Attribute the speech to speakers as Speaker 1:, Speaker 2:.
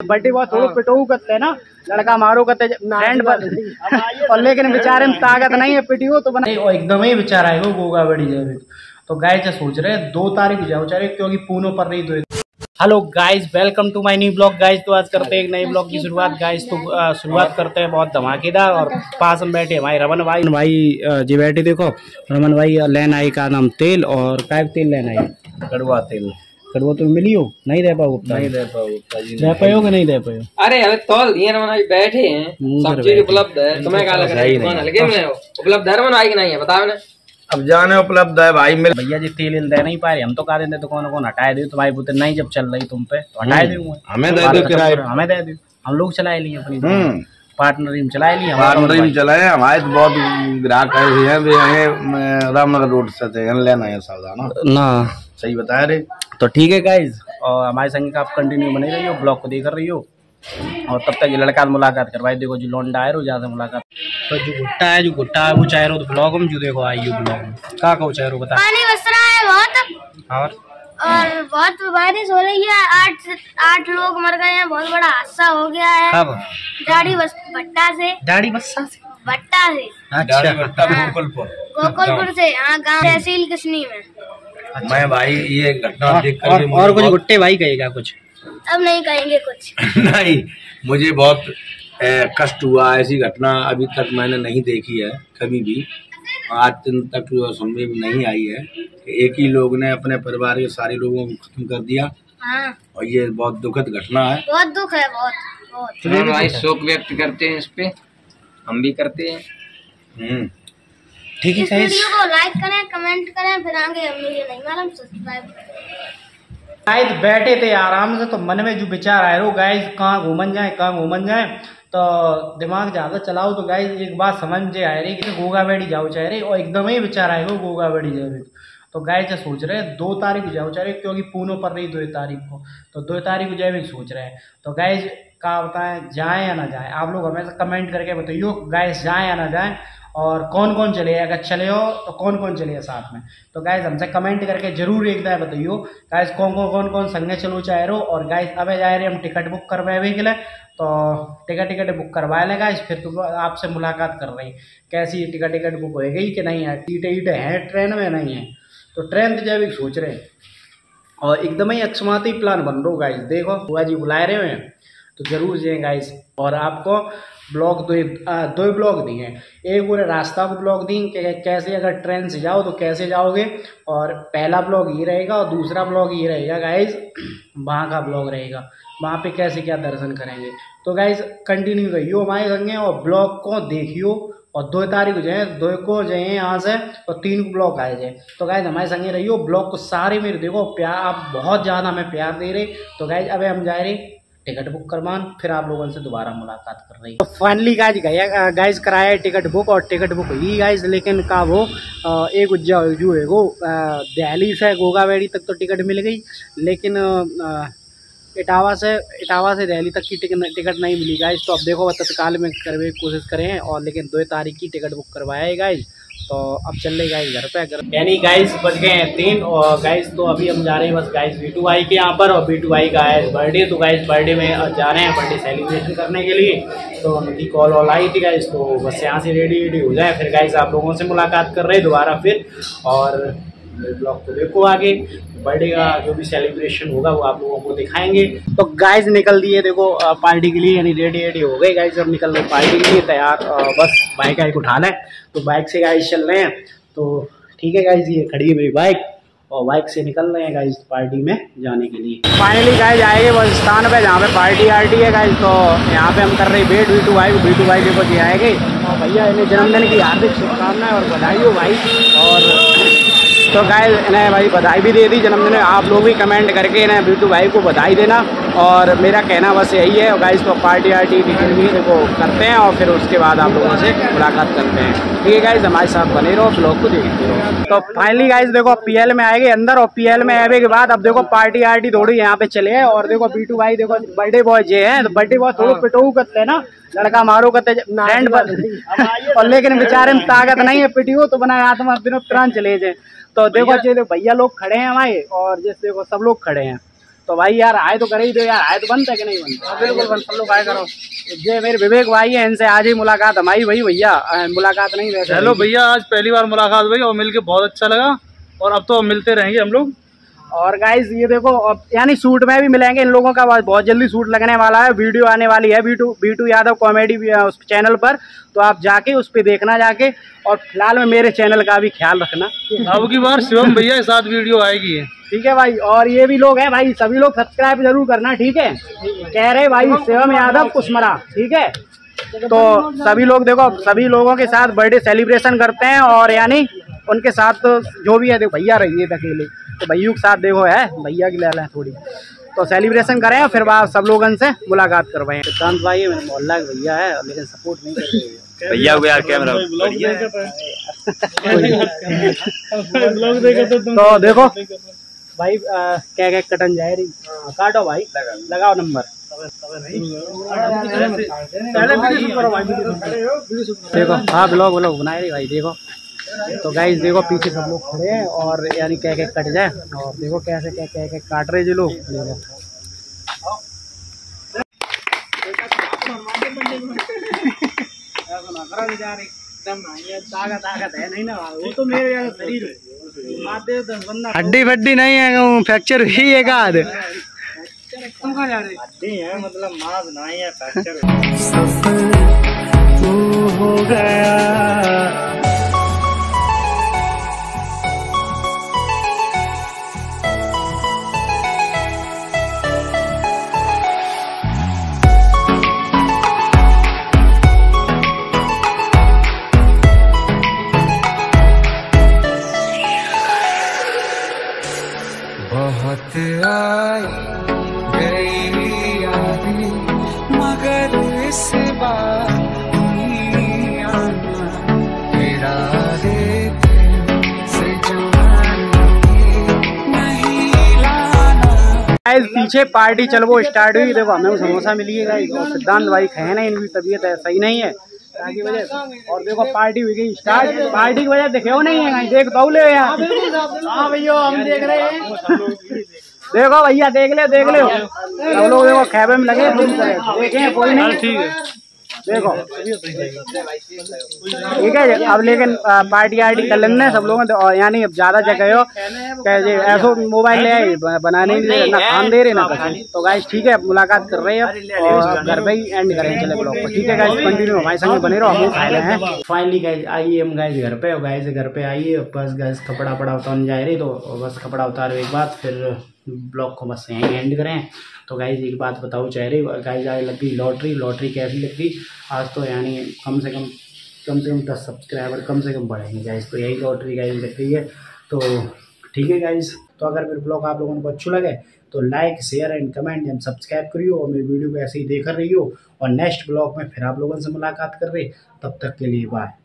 Speaker 1: Birthday बहुत थोड़ा पिटो करते ना, लड़का मारो करते फ्रेंड और लेकिन बेचारे में ताकत नहीं है पिटियो तो बना एकदम ही बेचारा है वो गोगा बड़ी जाए। तो गाइस सोच रहे 2 तारीख जाओ बेचारे क्योंकि पूनों पर नहीं दो। Hello guys, welcome to my new blog guys. तो आज करते हैं एक नए ब्लॉग की शुरुआत गाइस। तो शुरुआत करते हैं बहुत धमाकेदार। और पास में बैठे हमारे रमन भाई जी बैठे, देखो रमन भाई लेन आई का नाम तेल और काय तेल लेन आई
Speaker 2: कड़वा तेल।
Speaker 1: कड़वा तो मिली हो नहीं रह पाओ
Speaker 2: नहीं रह
Speaker 1: पाओ कि नहीं रह पाओ।
Speaker 3: अरे अरे तौल दिए रमन भाई बैठे हैं, सब चीज उपलब्ध है। तुम्हें क्या लग रहा है लगे में उपलब्ध है रमन भाई की नहीं है बताओ ना।
Speaker 2: अब जाने उपलब्ध है भाई मेरे
Speaker 1: भैया जी तेल दे नहीं पा रहे, हम तो कहा देते दुकान को हटाए दे तुम्हारी पुत्र नहीं जब चल रही तुम पे तो हटाए दूंगा।
Speaker 2: हमें दे दो किराए,
Speaker 1: हमें दे दो, हम लोग चलाए लिए अपनी पार्टनरी में चलाए लिए
Speaker 2: पार्टनरी में चलाए। हमारे तो बहुत ग्राहक हैं रामनगर रोड से लेना है सावधान
Speaker 1: ना,
Speaker 2: सही बता रहे।
Speaker 1: तो ठीक है गाइज, और हमारे संग का आप कंटिन्यू बने रही हो, ब्लॉग को देख रही हो और तब तक ये लड़का मुलाकात करवाई। देखो जो लौंडा है रो ज्यादा मुलाकात तो जो गुट्टा है वो चाह रहा तो ब्लॉग में जो देखो आई ब्लॉग में क्या कहो चाह रहा बता।
Speaker 4: पानी बरस रहा है बहुत और बहुत बारिश हो रही है। 8 लोग मर गए हैं, बहुत बड़ा हादसा हो गया है। दाढ़ी भट्टा से गोकुलपुर से गाँव तहसील किसनी में।
Speaker 2: मैं भाई ये घटना देख कर
Speaker 1: और कुछ गुट्टे भाई कहेगा कुछ
Speaker 4: अब नहीं कहेंगे कुछ
Speaker 2: नहीं, मुझे बहुत कष्ट हुआ। ऐसी घटना अभी तक मैंने नहीं देखी है कभी भी, आज दिन तक जो समझ में नहीं आई है। एक ही लोग ने अपने परिवार के सारे लोगों को खत्म कर दिया।
Speaker 4: हाँ।
Speaker 2: और ये बहुत दुखद घटना है,
Speaker 4: बहुत दुख है, बहुत
Speaker 3: भाई शोक व्यक्त करते हैं इस पे, हम भी करते हैं।
Speaker 1: ठीक है,
Speaker 4: इस वीडियो को लाइक करें, कमेंट करें, फिर आगे मुझे नहीं मालूम सब्सक्राइब करें।
Speaker 1: गाइस बैठे थे आराम से तो मन में जो विचार आए रो गाइस कहाँ घूमन जाए तो दिमाग ज्यादा चलाओ तो गाइस एक बात समझ में आ रही कि गोगा बेड़ी जाओ चाह रहे और एकदम ही विचार आए वो गोगा बेड़ी जाए। तो गाइस सोच रहे 2 तारीख को जाओ चाह रहे क्योंकि पूनों पर नहीं 2 तारीख को, तो 2 तारीख को जाए भी सोच रहे हैं। तो गाइस क्या बताएं जाए या ना जाए, आप लोग हमें कमेंट करके बताइए गाइस जाए या ना जाए और कौन कौन चले। अगर चले हो तो कौन कौन चले साथ में, तो गाइस हमसे कमेंट करके जरूर एक बार बताइयो गाइस कौन कौन संगे चलो चाहे रो। और गाइस अबे जा रहे हम टिकट बुक करवाए के लिए, तो टिकट बुक करवा ले गाइस, फिर तो आपसे मुलाकात कर रही कैसी टिकट बुक हो गई कि नहीं है। सीटें है ट्रेन में नहीं है तो ट्रेन तो जैविक सोच रहे और एकदम ही अक्षमात ही प्लान बन रहा गाइस। देखो बुआ जी बुलाए रहे हैं तो जरूर जाए गाइस। और आपको ब्लॉग दो ब्लॉग दिए हैं, एक पूरे रास्ता को ब्लॉग दी कि कैसे अगर ट्रेन से जाओ तो कैसे जाओगे, और पहला ब्लॉग ये रहेगा और दूसरा ब्लॉग ये रहेगा गाइस वहाँ का ब्लॉग रहेगा, वहाँ पे कैसे क्या दर्शन करेंगे। तो गाइस कंटिन्यू रहियो हमारे संगे और ब्लॉग को देखियो। और 2 तारीख को जाए यहाँ से और 3 को ब्लॉग आए जाए। तो गाइस हमारे संगे रहियो, ब्लॉग को सारे मेरे देखो प्यार, आप बहुत ज़्यादा हमें प्यार दे रहे। तो गाइस अब हम जा रहे टिकट बुक करवान, फिर आप लोगों से दोबारा मुलाकात कर रही। तो फाइनली गाइस कराया टिकट बुक और टिकट बुक हुई गाइस, लेकिन का वो एक जो है वो दिल्ली से गोगा बेड़ी तक तो टिकट मिल गई, लेकिन इटावा से दिल्ली तक की टिकट नहीं मिली गाइस। तो अब देखो तत्काल में करने की कोशिश करें और लेकिन 2 तारीख की टिकट बुक करवाया है गाइस। तो अब चल रहे गाइस घर पे, यानी गाइस बज गए हैं 3 और गाइस तो अभी हम जा रहे हैं बस गाइस बीटू भाई के यहाँ पर। और बीटू भाई का है बर्थडे, तो गाइस बर्थडे में जा रहे हैं बर्थडे सेलिब्रेशन करने के लिए। तो उनकी कॉल आई थी गाइस, तो बस यहाँ से रेडी हो जाए, फिर गाइस आप लोगों से मुलाकात कर रहे हैं दोबारा फिर। और ब्लॉग को देखो आगे, बर्थडे का जो भी सेलिब्रेशन होगा वो आप लोगों को दिखाएंगे। तो गाइस निकल दिए देखो पार्टी के लिए, यानी रेडी हो गए गाइस, अब निकल रहे पार्टी के लिए तैयार। बस बाइक उठा लें तो बाइक से गाइस चल रहे हैं। तो ठीक है गाइस, ये खड़ी है मेरी बाइक और बाइक से निकल रहे हैं गाइस पार्टी में जाने के लिए। फाइनली गाइस आएंगे बस स्थान पे जहाँ पे पार्टी है गाइस। तो यहाँ पे हम कर रहे हैं वेट बीटू भाई देखो जी आएंगे। और भैया इन्हें जन्मदिन की हार्दिक शुभकामनाएं और बधाई हो भाई। और तो गाइस इन्हें भाई बधाई भी दे दी जन्मदिन में, आप लोग भी कमेंट करके इन्हें बीटू भाई को बधाई देना। और मेरा कहना बस यही है। और गाइस तो पार्टी देखो करते हैं और फिर उसके बाद आप लोगों से मुलाकात करते हैं। ठीक है गाइस, हमारे साथ बने रहो, ब्लॉग को देखते रहो। तो फाइनली गाइस देखो पीएल में आएंगे अंदर और पीएल में आने के बाद अब देखो पार्टी थोड़ी यहाँ पे चले है। और देखो बीटू भाई देखो बर्थडे बॉय जे है, तो बर्थडे बॉय थोड़ा पिटो करते है ना, लड़का मारो करते फ्रेंड पर और लेकिन बेचारे में ताकत नहीं है पिटियो तो बना आत्मा तुरंत चले जाए। तो देखो भैया लोग खड़े हैं हमारे और जैसे देखो सब लोग खड़े हैं। तो भाई यार आए तो करे ही दो यार, आए तो बनता है कि नहीं बनता? बिल्कुल बन, सब लोग आए करो। ये मेरे विवेक भाई है, इनसे आज ही मुलाकात हमारी भाई भैया, मुलाकात नहीं वैसे।
Speaker 5: हेलो भैया, आज पहली बार मुलाकात हुई और मिलके बहुत अच्छा लगा, और अब तो मिलते रहेंगे हम लोग।
Speaker 1: और गाइस ये देखो, यानी शूट में भी मिलेंगे इन लोगों का, बहुत जल्दी शूट लगने वाला है, वीडियो आने वाली है बीटू यादव कॉमेडी उस चैनल पर, तो आप जाके उस पर देखना जाके। और फिलहाल में मेरे चैनल का भी ख्याल रखना,
Speaker 5: अब की बार शिवम भैया के साथ वीडियो आएगी,
Speaker 1: ठीक है भाई। और ये भी लोग हैं भाई, सभी लोग सब्सक्राइब जरूर करना, ठीक है। कह रहे भाई शिवम यादव कुसमरा, ठीक है। तो सभी लोग देखो, सभी लोगों के साथ बर्थडे सेलिब्रेशन करते हैं, और यानी उनके साथ तो जो भी है, देखो भैया रहिए अकेले, तो भैया के साथ देखो है, भैया की ले लें थोड़ी, तो सेलिब्रेशन करें और फिर बाद सब लोगों से मुलाकात करवाएं। सिद्धांत भाई मेरे मोहल्ला के भैया है, लेकिन सपोर्ट नहीं करते भैया को यार, कैमरा तो देखो भाई क्या क्या कटन जाए रही, काटो भाई, लगाओ नंबर। देखो हाँ ब्लॉग बनाए रही भाई, देखो तो गाइस देखो पीछे सब लोग खड़े हैं, और यानी क्या क्या कट जाए, और देखो कैसे क्या क्या क्या काट रहे जी लोग, देखो ताकत है नहीं ना, वो तो मेरे शरीर हड्डी फड्डी नहीं है, फ्रैक्चर हुई है हाथ, हड्डी है मतलब मांस नहीं है, फ्रैक्चर हो गया।
Speaker 6: बहुत आई गई यादें, मगर इस बार नहीं आना, तेरा से नहीं लाना।
Speaker 1: पीछे पार्टी चल वो स्टार्ट हुई, देखो हमें समोसा मिली है गाइस, और सिद्धांत भाई खाए ना, इनकी तबीयत सही नहीं है की वजह से, और देखो पार्टी हुई गई स्टार्ट, पार्टी की वजह देखे नहीं है, देख दो ले यार। हाँ भैया हम देख रहे हैं, देखो भैया देख ले सब लोग देखो खेबे में लगे, देखें कोई नहीं, ठीक है देखो ठीक है। अब लेकिन पार्टी आर्टी कर लेने सब लोगों ने, और यानी अब ज्यादा जगह हो ऐसो मोबाइल ले आए बनाने ना खान दे रहे ना कुछ, तो गाइस ठीक है मुलाकात कर रहे हैं, और घर पे ही एंड करें चले ब्लॉग को, ठीक है गाइस कंटिन्यू हमारे संग बने रहो, हम खाए रहे हैं। फाइनली गाइस आइए हम गाइस घर पे, गाइस घर पे आइए, बस गाइस कपड़ा पड़ा उतारने जा रही, तो बस कपड़ा उतारो एक बात, फिर ब्लॉग को बस यहीं एंड करें। तो गाइज एक बात बताओ चाह रही गाइज, आज लग गई लॉटरी कैसी लग गई आज, तो यानी कम से कम 10 सब्सक्राइबर कम से कम बढ़ेंगे गाइज, तो यही लॉटरी गाइज लग गई है। तो ठीक है गाइज, तो अगर मेरे ब्लॉग आप लोगों को अच्छे लगे तो like share and comment and subscribe करियो, और मेरी वीडियो को ऐसे ही देख रही हो, और नेक्स्ट ब्लॉग में फिर आप लोगों से मुलाकात कर रहे, तब तक के लिए बाय।